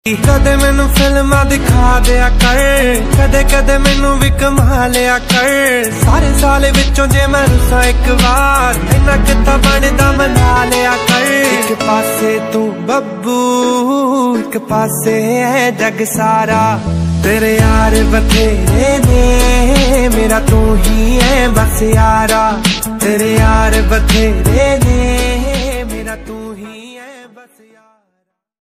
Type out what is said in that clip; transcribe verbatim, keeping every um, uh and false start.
कदे मैनू फिल्मां दिखा दिया कर, कदे कदे मैनू भी कमा लिया कर। सारे साल विचों जे मैं रुसा एक बार, इन्ना किता बनदा मना लिया कर। एक पासे तू बब्बू, एक पासे है जग सारा। तेरे यार बथेरे ने, मेरा तू ही है बस यारा। तेरे यार बथेरे ने, मेरा तू ही है।